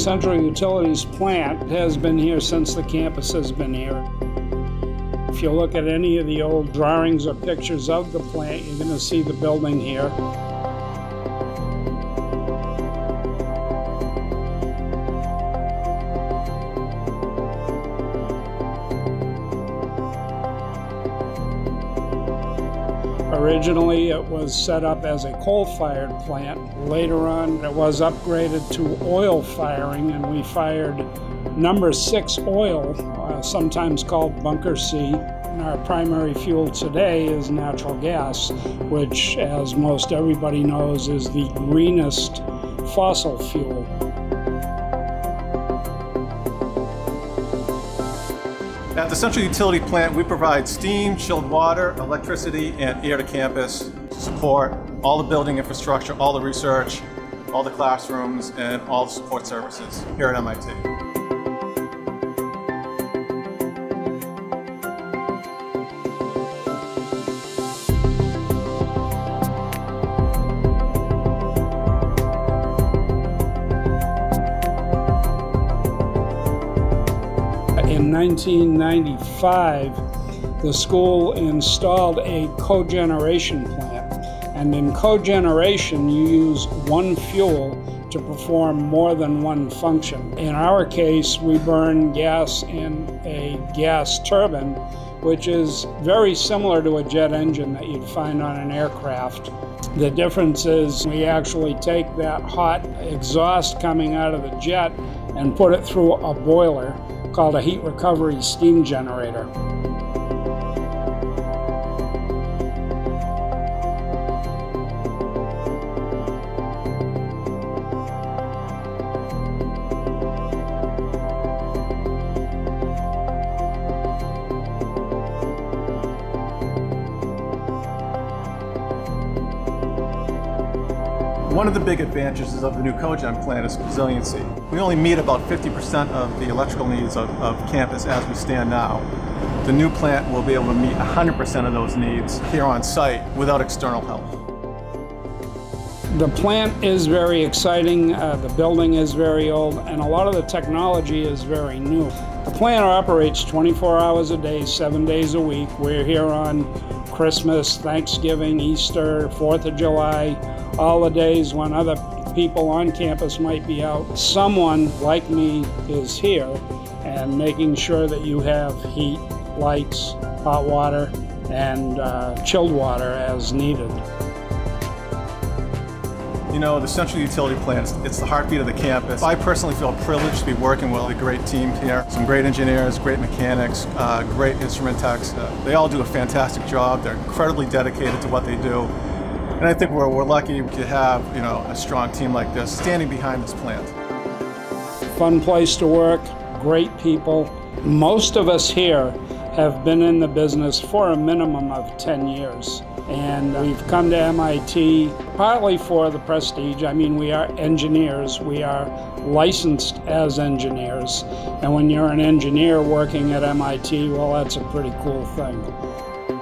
Central Utilities plant has been here since the campus has been here. If you look at any of the old drawings or pictures of the plant, you're going to see the building here. Originally, it was set up as a coal-fired plant. Later on, it was upgraded to oil firing, and we fired number 6 oil, sometimes called bunker C. And our primary fuel today is natural gas, which, as most everybody knows, is the greenest fossil fuel. At the Central Utility Plant, we provide steam, chilled water, electricity, and air to campus to support all the building infrastructure, all the research, all the classrooms, and all the support services here at MIT. In 1995, the school installed a cogeneration plant. And in cogeneration, you use one fuel to perform more than one function. In our case, we burn gas in a gas turbine, which is very similar to a jet engine that you'd find on an aircraft. The difference is we actually take that hot exhaust coming out of the jet and put it through a boiler called a heat recovery steam generator. One of the big advantages of the new cogen plant is resiliency. We only meet about 50% of the electrical needs of campus as we stand now. The new plant will be able to meet 100% of those needs here on site without external help. The plant is very exciting, the building is very old, and a lot of the technology is very new. The plant operates 24 hours a day, 7 days a week. We're here on Christmas, Thanksgiving, Easter, 4th of July, all the days when other people on campus might be out. Someone like me is here and making sure that you have heat, lights, hot water, and chilled water as needed. You know, the Central Utility Plant, it's the heartbeat of the campus. I personally feel privileged to be working with a great team here. Some great engineers, great mechanics, great instrument techs. They all do a fantastic job. They're incredibly dedicated to what they do. And I think we're lucky to have, you know, a strong team like this standing behind this plant. Fun place to work, great people. Most of us here have been in the business for a minimum of 10 years. And we've come to MIT partly for the prestige. I mean, we are engineers. We are licensed as engineers. And when you're an engineer working at MIT, well, that's a pretty cool thing.